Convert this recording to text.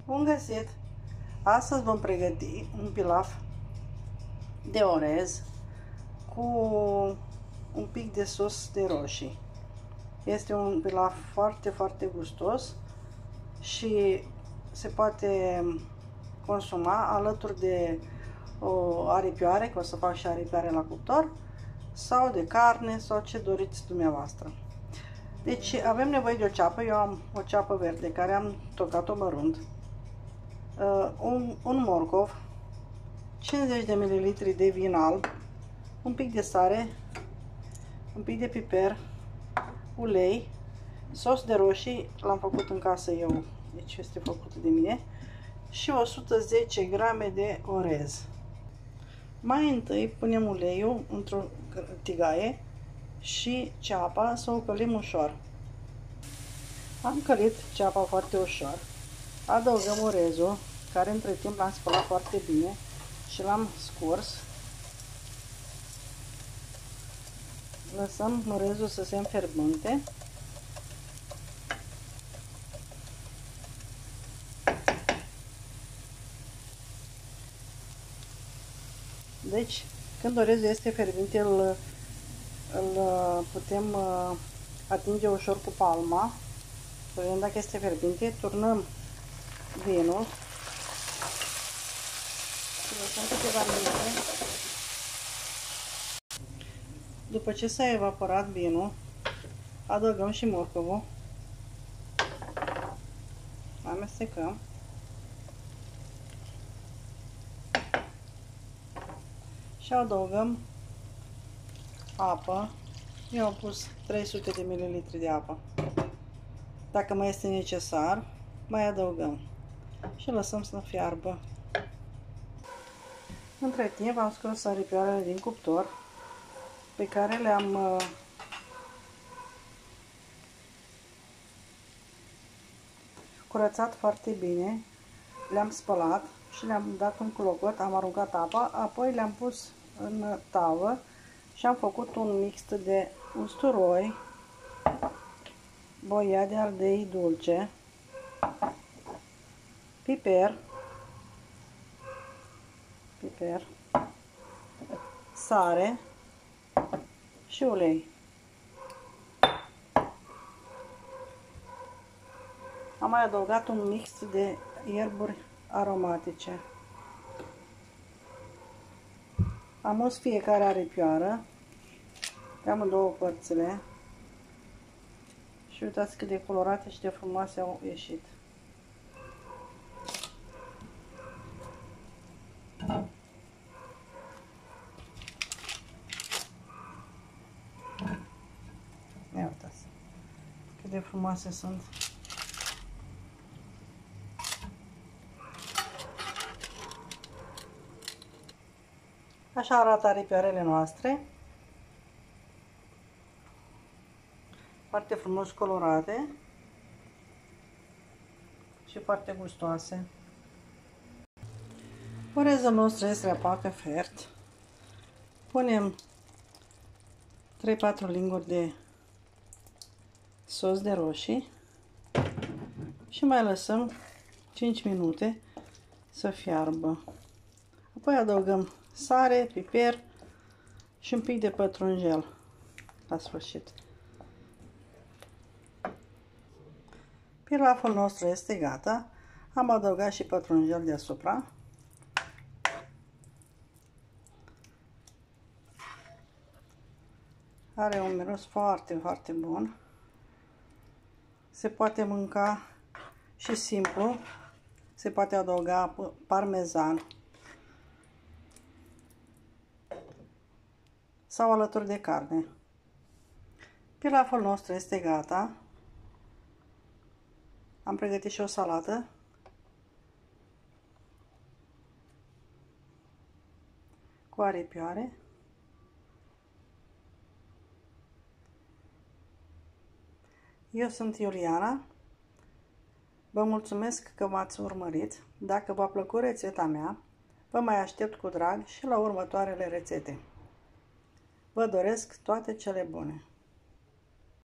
Bun găsit! Astăzi vom pregăti un pilaf de orez cu un pic de sos de roșii. Este un pilaf foarte, foarte gustos și se poate consuma alături de o aripioare, că o să fac și aripioare la cuptor, sau de carne, sau ce doriți dumneavoastră. Deci avem nevoie de o ceapă. Eu am o ceapă verde care am tocat-o mărunt, un morcov, 50 de ml de vin alb, un pic de sare, un pic de piper, ulei, sos de roșii, l-am făcut în casă eu, deci este făcut de mine, și 110 grame de orez. Mai întâi punem uleiul într-o tigaie și ceapa să o călim ușor. Am călit ceapa foarte ușor. Adăugăm orezul, care între timp l-am spălat foarte bine și l-am scurs. Lăsăm orezul să se înfierbânte. Deci, când orezul este fierbinte, îl putem atinge ușor cu palma. Vedem dacă este fierbinte, turnăm vinul și lăsăm câteva minute. După ce s-a evaporat vinul, adăugăm și morcovul, amestecăm și adăugăm apă. Eu am pus 300 de ml de apă. Dacă mai este necesar, mai adăugăm și lăsăm să fiarbă. Între timp am scos aripioarele din cuptor, pe care le-am curățat foarte bine, le-am spălat și le-am dat un clocot, am aruncat apa, apoi le-am pus în tavă și am făcut un mix de usturoi, boia de ardei dulce, piper, sare și ulei. Am mai adăugat un mix de ierburi aromatice. Am uns fiecare aripioară pe amândouă părțile și uitați cât de colorate și de frumoase au ieșit. Ia uitați cât de frumoase sunt. Așa arată aripioarele noastre. Foarte frumos colorate și foarte gustoase. Orezul nostru este aproape fiert. Punem 3-4 linguri de sos de roșii și mai lăsăm 5 minute să fiarbă. Apoi adăugăm sare, piper și un pic de pătrunjel la sfârșit. Pilaful nostru este gata. Am adăugat și pătrunjel deasupra. Are un miros foarte, foarte bun. Se poate mânca și simplu. Se poate adăuga parmezan sau alături de carne. Pilaful nostru este gata. Am pregătit și o salată. Cu aripioare. Eu sunt Iuliana. Vă mulțumesc că m-ați urmărit. Dacă v-a plăcut rețeta mea, vă mai aștept cu drag și la următoarele rețete. Vă doresc toate cele bune!